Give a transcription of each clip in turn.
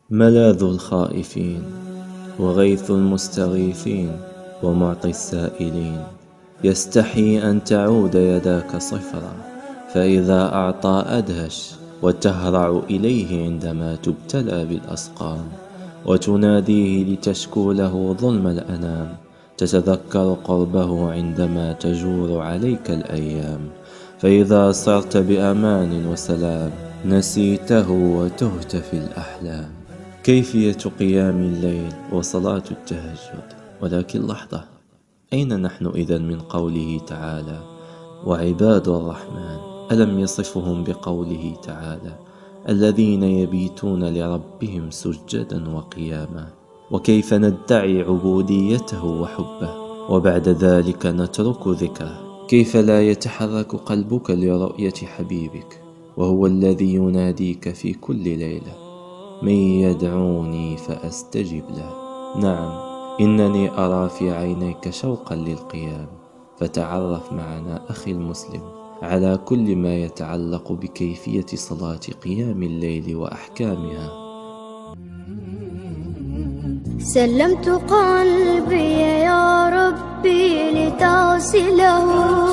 ملاذ الخائفين وغيث المستغيثين ومعطي السائلين، يستحي أن تعود يداك صفرا، فإذا أعطى أدهش، وتهرع إليه عندما تبتلى بالأسقام، وتناديه لتشكو له ظلم الأنام، تتذكر قربه عندما تجور عليك الأيام، فإذا صرت بأمان وسلام نسيته وتهت في الأحلام. كيفية قيام الليل وصلاة التهجد. ولكن لحظة، أين نحن إذن من قوله تعالى وعباد الرحمن؟ ألم يصفهم بقوله تعالى الذين يبيتون لربهم سجدا وقياما؟ وكيف ندعي عبوديته وحبه وبعد ذلك نترك ذكره؟ كيف لا يتحرك قلبك لرؤية حبيبك وهو الذي يناديك في كل ليلة من يدعوني فأستجب له؟ نعم، إنني أرى في عينيك شوقا للقيام، فتعرف معنا أخي المسلم على كل ما يتعلق بكيفية صلاة قيام الليل وأحكامها. سلمت قلبي يا ربي لتصله،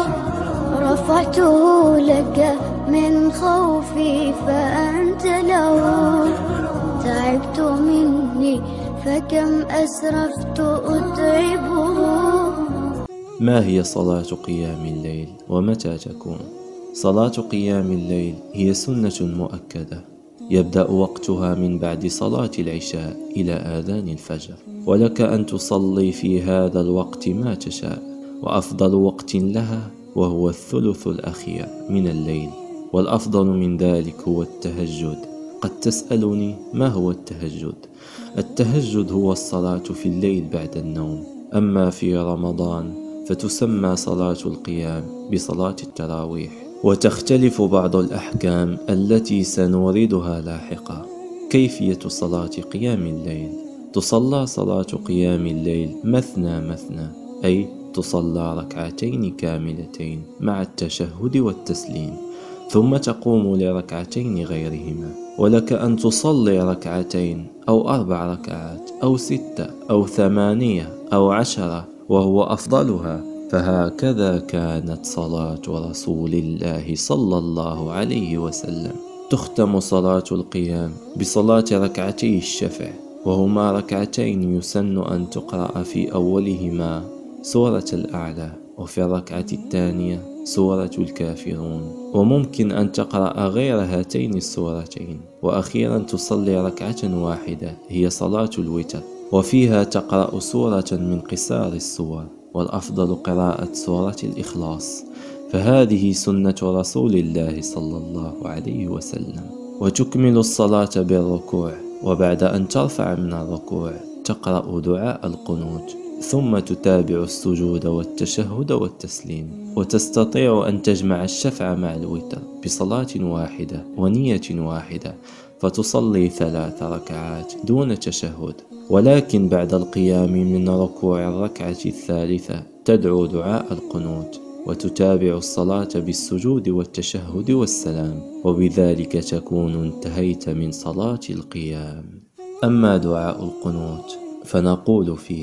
رفعته لك من خوفي فأنت له، تعبت مني فكم أسرفت أتعبه. ما هي صلاة قيام الليل ومتى تكون؟ صلاة قيام الليل هي سنة مؤكدة يبدأ وقتها من بعد صلاة العشاء إلى آذان الفجر، ولك أن تصلي في هذا الوقت ما تشاء، وأفضل وقت لها وهو الثلث الأخير من الليل، والأفضل من ذلك هو التهجد. قد تسألني ما هو التهجد؟ التهجد هو الصلاة في الليل بعد النوم، أما في رمضان فتسمى صلاة القيام بصلاة التراويح، وتختلف بعض الأحكام التي سنوردها لاحقا. كيفية صلاة قيام الليل؟ تصلى صلاة قيام الليل مثنى مثنى، أي تصلى ركعتين كاملتين مع التشهد والتسليم، ثم تقوم لركعتين غيرهما، ولك أن تصلي ركعتين أو 4 ركعات أو 6 أو 8 أو 10 وهو أفضلها، فهكذا كانت صلاة رسول الله صلى الله عليه وسلم. تختم صلاة القيام بصلاة ركعتي الشفع، وهما ركعتين يسن أن تقرأ في أولهما سورة الأعلى، وفي الركعة الثانية سورة الكافرون، وممكن أن تقرأ غير هاتين السورتين، وأخيرا تصلي ركعة واحدة هي صلاة الوتر، وفيها تقرأ سورة من قصار السور، والأفضل قراءة سورة الإخلاص، فهذه سنة رسول الله صلى الله عليه وسلم. وتكمل الصلاة بالركوع، وبعد أن ترفع من الركوع تقرأ دعاء القنوت، ثم تتابع السجود والتشهد والتسليم، وتستطيع أن تجمع الشفع مع الوتر بصلاة واحدة ونية واحدة، فتصلي 3 ركعات دون تشهد، ولكن بعد القيام من ركوع الركعة الثالثة تدعو دعاء القنوت، وتتابع الصلاة بالسجود والتشهد والسلام، وبذلك تكون انتهيت من صلاة القيام. أما دعاء القنوت فنقول فيه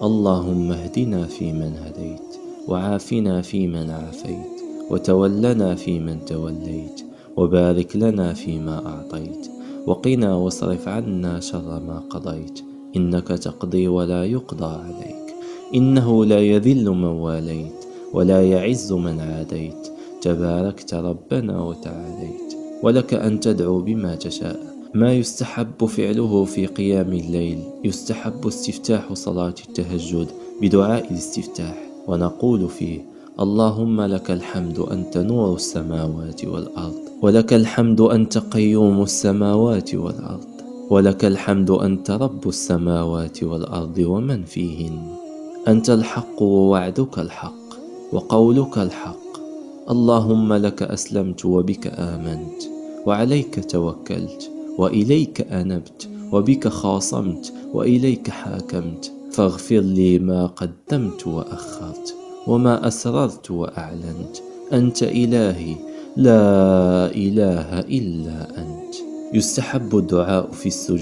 اللهم اهدنا فيمن هديت، وعافنا فيمن عافيت، وتولنا فيمن توليت، وبارك لنا فيما أعطيت، وقنا واصرف عنا شر ما قضيت، إنك تقضي ولا يقضى عليك، إنه لا يذل من واليت ولا يعز من عاديت، تباركت ربنا وتعاليت. ولك أن تدعو بما تشاء. ما يستحب فعله في قيام الليل: يستحب استفتاح صلاة التهجد بدعاء الاستفتاح، ونقول فيه اللهم لك الحمد أنت نور السماوات والأرض، ولك الحمد أنت قيوم السماوات والأرض، ولك الحمد أنت رب السماوات والأرض ومن فيهن، أنت الحق ووعدك الحق وقولك الحق، اللهم لك أسلمت وبك آمنت وعليك توكلت وإليك أنبت وبك خاصمت وإليك حاكمت، فاغفر لي ما قدمت وأخرت وما أسررت وأعلنت، أنت إلهي لا إله إلا أنت. يستحب الدعاء في السجود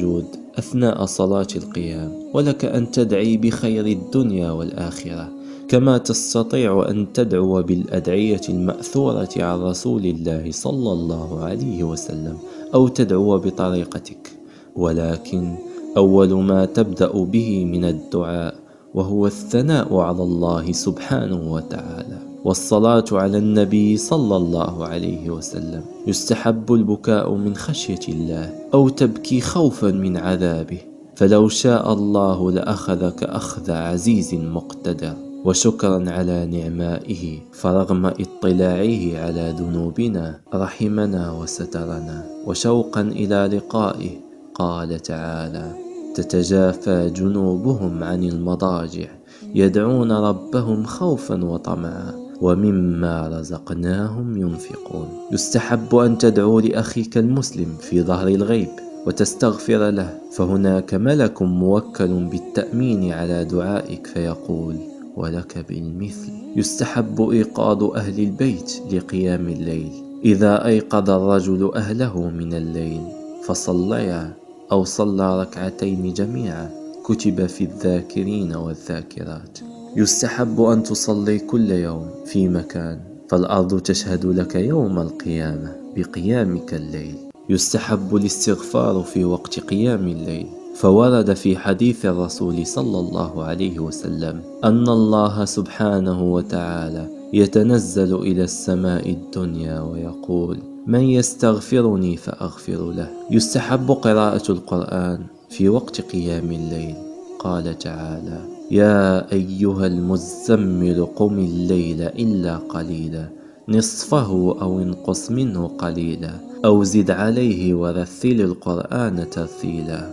أثناء صلاة القيام، ولك أن تدعي بخير الدنيا والآخرة، كما تستطيع أن تدعو بالأدعية المأثورة عن رسول الله صلى الله عليه وسلم، أو تدعو بطريقتك. ولكن أول ما تبدأ به من الدعاء وهو الثناء على الله سبحانه وتعالى والصلاة على النبي صلى الله عليه وسلم. يستحب البكاء من خشية الله، أو تبكي خوفا من عذابه، فلو شاء الله لأخذك أخذ عزيز مقتدر، وشكرا على نعمائه، فرغم اطلاعه على ذنوبنا رحمنا وسترنا. وشوقا إلى لقائه قال تعالى: تتجافى جنوبهم عن المضاجع يدعون ربهم خوفا وطمعا ومما رزقناهم ينفقون. يستحب أن تدعو لأخيك المسلم في ظهر الغيب وتستغفر له، فهناك ملك موكل بالتأمين على دعائك فيقول: ولك بالمثل. يستحب إيقاظ أهل البيت لقيام الليل. إذا أيقظ الرجل أهله من الليل فصليا أو صلى ركعتين جميعا كتب في الذاكرين والذاكرات. يستحب أن تصلي كل يوم في مكان، فالأرض تشهد لك يوم القيامة بقيامك الليل. يستحب الاستغفار في وقت قيام الليل، فورد في حديث الرسول صلى الله عليه وسلم أن الله سبحانه وتعالى يتنزل إلى السماء الدنيا ويقول: من يستغفرني فأغفر له. يستحب قراءة القرآن في وقت قيام الليل. قال تعالى: يا أيها المزمل قم الليل إلا قليلا نصفه أو انقص منه قليلا أو زد عليه ورتل القرآن ترتيلا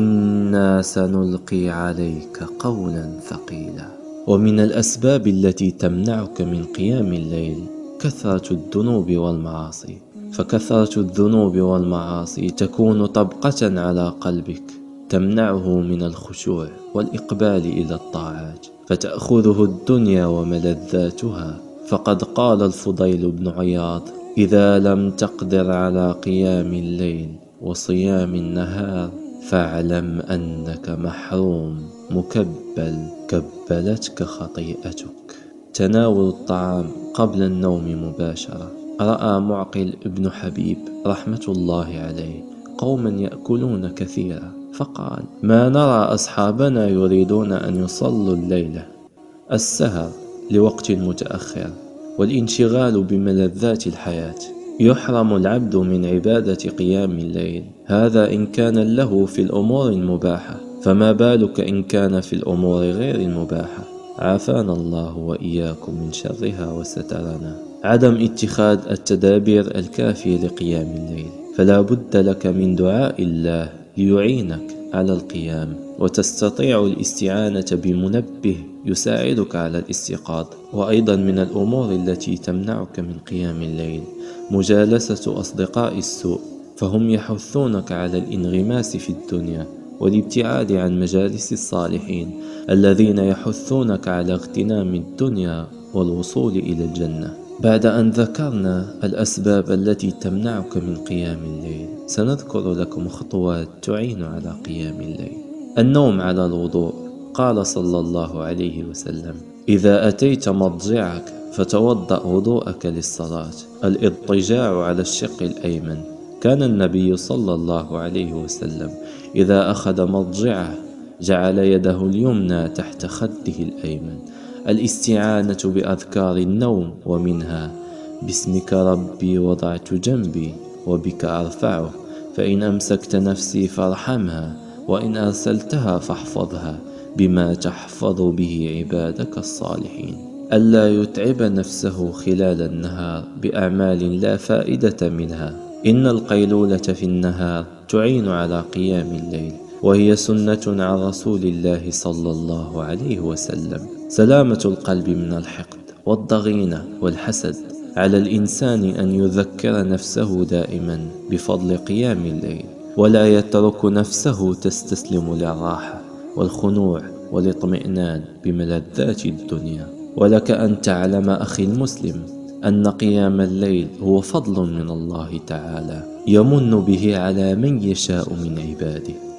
إنا سنلقي عليك قولا ثقيلا. ومن الأسباب التي تمنعك من قيام الليل كثرة الذنوب والمعاصي، فكثرة الذنوب والمعاصي تكون طبقة على قلبك تمنعه من الخشوع والإقبال إلى الطاعات، فتأخذه الدنيا وملذاتها. فقد قال الفضيل بن عياض: إذا لم تقدر على قيام الليل وصيام النهار فاعلم أنك محروم مكبل كبلتك خطيئتك. تناول الطعام قبل النوم مباشرة. رأى معقل ابن حبيب رحمة الله عليه قوما يأكلون كثيرا، فقال: ما نرى أصحابنا يريدون أن يصلوا الليلة. السهر لوقت متأخر والانشغال بملذات الحياة. يحرم العبد من عبادة قيام الليل، هذا إن كان له في الأمور المباحة، فما بالك إن كان في الأمور غير المباحة. عافانا الله وإياكم من شرها وسترنا. عدم اتخاذ التدابير الكافية لقيام الليل، فلا بد لك من دعاء الله ليعينك على القيام، وتستطيع الاستعانة بمنبه يساعدك على الاستيقاظ. وأيضا من الأمور التي تمنعك من قيام الليل مجالسة أصدقاء السوء، فهم يحثونك على الانغماس في الدنيا والابتعاد عن مجالس الصالحين الذين يحثونك على اغتنام الدنيا والوصول إلى الجنة. بعد أن ذكرنا الأسباب التي تمنعك من قيام الليل، سنذكر لكم خطوات تعين على قيام الليل. النوم على الوضوء. قال صلى الله عليه وسلم: إذا أتيت مضجعك فتوضأ وضوءك للصلاة. الاضطجاع على الشق الأيمن. كان النبي صلى الله عليه وسلم إذا أخذ مضجعه جعل يده اليمنى تحت خده الأيمن. الاستعانة بأذكار النوم، ومنها: باسمك ربي وضعت جنبي وبك أرفعه، فإن أمسكت نفسي فارحمها وإن أرسلتها فاحفظها بما تحفظ به عبادك الصالحين. ألا يتعب نفسه خلال النهار بأعمال لا فائدة منها. إن القيلولة في النهار تعين على قيام الليل، وهي سنة عن رسول الله صلى الله عليه وسلم. سلامة القلب من الحقد والضغينة والحسد. على الإنسان أن يذكر نفسه دائما بفضل قيام الليل، ولا يترك نفسه تستسلم للراحة والخنوع والاطمئنان بملذات الدنيا. ولك أن تعلم أخي المسلم أن قيام الليل هو فضل من الله تعالى يمن به على من يشاء من عباده.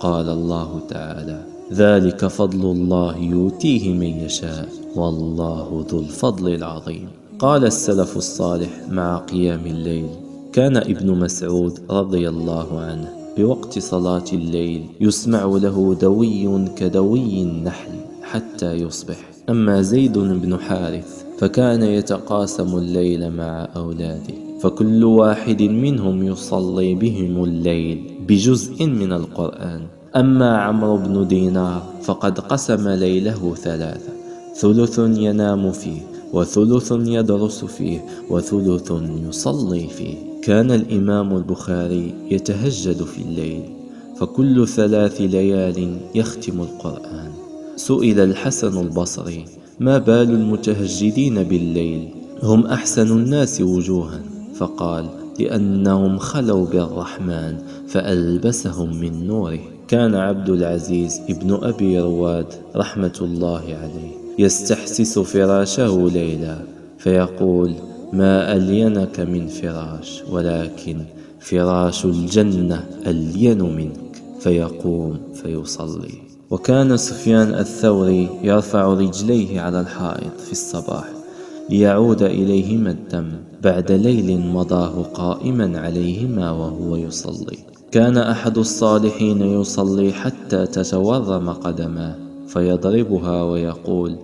قال الله تعالى: ذلك فضل الله يؤتيه من يشاء والله ذو الفضل العظيم. قال السلف الصالح مع قيام الليل: كان ابن مسعود رضي الله عنه بوقت صلاة الليل يسمع له دوي كدوي النحل حتى يصبح. أما زيد بن حارث فكان يتقاسم الليل مع أولاده، فكل واحد منهم يصلي بهم الليل بجزء من القرآن. أما عمرو بن دينار فقد قسم ليله ثلاثة: ثلث ينام فيه، وثلث يدرس فيه، وثلث يصلي فيه. كان الإمام البخاري يتهجد في الليل، فكل 3 ليال يختم القرآن. سئل الحسن البصري: ما بال المتهجدين بالليل؟ هم أحسن الناس وجوها. فقال: لأنهم خلوا بالرحمن فألبسهم من نوره. كان عبد العزيز ابن أبي رواد رحمة الله عليه يستحسس فراشه ليلا فيقول: ما ألينك من فراش، ولكن فراش الجنة ألين منك. فيقوم فيصلي. وكان سفيان الثوري يرفع رجليه على الحائط في الصباح ليعود إليهما الدم بعد ليل مضاه قائما عليهما وهو يصلي. كان أحد الصالحين يصلي حتى تتورم قدماه فيضربها ويقول: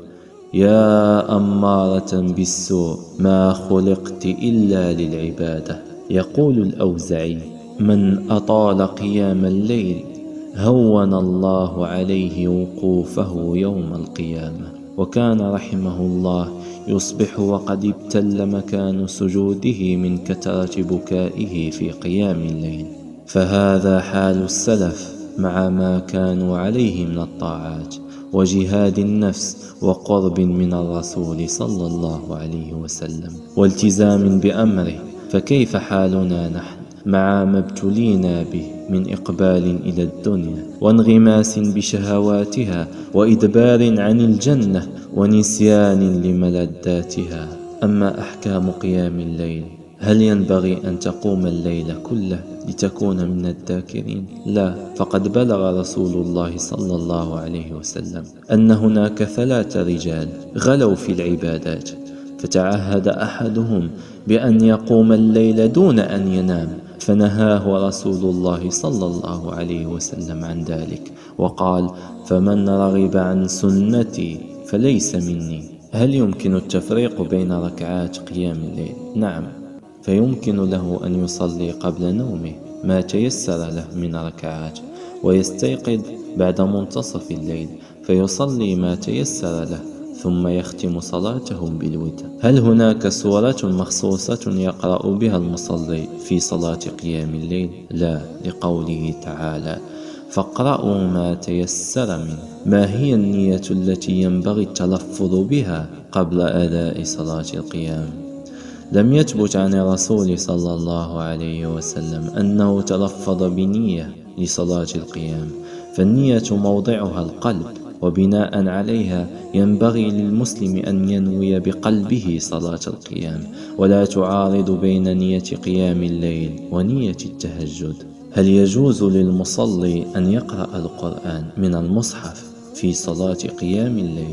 يا أمارة بالسوء ما خلقت إلا للعبادة. يقول الأوزعي: من أطال قيام الليل هون الله عليه وقوفه يوم القيامة. وكان رحمه الله يصبح وقد ابتل مكان سجوده من كثرة بكائه في قيام الليل. فهذا حال السلف مع ما كانوا عليه من الطاعات وجهاد النفس وقرب من الرسول صلى الله عليه وسلم والتزام بأمره. فكيف حالنا نحن مع ما ابتلينا به من إقبال إلى الدنيا وانغماس بشهواتها وإدبار عن الجنة ونسيان لملذاتها؟ أما أحكام قيام الليل، هل ينبغي أن تقوم الليل كله لتكون من الذاكرين؟ لا، فقد بلغ رسول الله صلى الله عليه وسلم أن هناك 3 رجال غلوا في العبادات، فتعهد أحدهم بأن يقوم الليل دون أن ينام، فنهاه رسول الله صلى الله عليه وسلم عن ذلك وقال: فمن رغب عن سنتي فليس مني. هل يمكن التفريق بين ركعات قيام الليل؟ نعم، فيمكن له أن يصلي قبل نومه ما تيسر له من ركعات، ويستيقظ بعد منتصف الليل فيصلي ما تيسر له، ثم يختم صلاته بالوتر. هل هناك سورة مخصوصة يقرأ بها المصلي في صلاة قيام الليل؟ لا، لقوله تعالى: فاقرأوا ما تيسر منه. ما هي النية التي ينبغي التلفظ بها قبل أداء صلاة القيام؟ لم يثبت عن الرسول صلى الله عليه وسلم أنه تلفظ بنية لصلاة القيام، فالنية موضعها القلب، وبناء عليها ينبغي للمسلم أن ينوي بقلبه صلاة القيام، ولا تعارض بين نية قيام الليل ونية التهجد. هل يجوز للمصلي أن يقرأ القرآن من المصحف في صلاة قيام الليل؟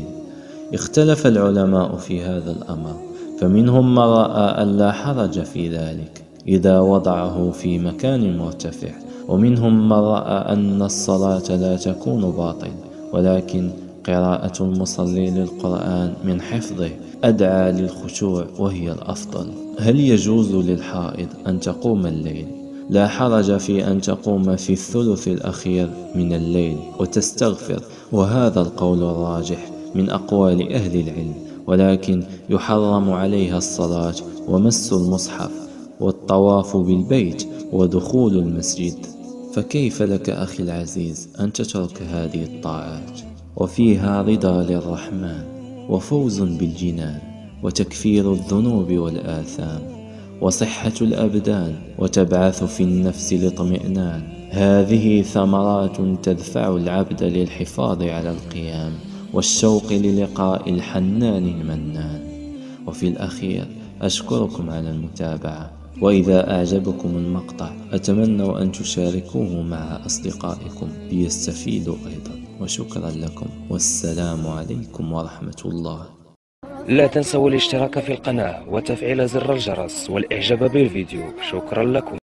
اختلف العلماء في هذا الأمر، فمنهم من رأى أن لا حرج في ذلك إذا وضعه في مكان مرتفع، ومنهم من رأى أن الصلاة لا تكون باطل، ولكن قراءة المصلي للقرآن من حفظه أدعى للخشوع وهي الأفضل. هل يجوز للحائض أن تقوم الليل؟ لا حرج في أن تقوم في الثلث الأخير من الليل وتستغفر، وهذا القول الراجح من أقوال أهل العلم، ولكن يحرم عليها الصلاة ومس المصحف والطواف بالبيت ودخول المسجد. فكيف لك أخي العزيز أن تترك هذه الطاعات وفيها رضا للرحمن وفوز بالجنان وتكفير الذنوب والآثام وصحة الأبدان وتبعث في النفس الاطمئنان؟ هذه ثمرات تدفع العبد للحفاظ على القيام والشوق للقاء الحنان المنان. وفي الأخير أشكركم على المتابعة، وإذا أعجبكم المقطع أتمنى أن تشاركوه مع أصدقائكم ليستفيدوا أيضا، وشكرا لكم، والسلام عليكم ورحمة الله. لا تنسوا الاشتراك في القناة وتفعيل زر الجرس والإعجاب بالفيديو. شكرا لكم.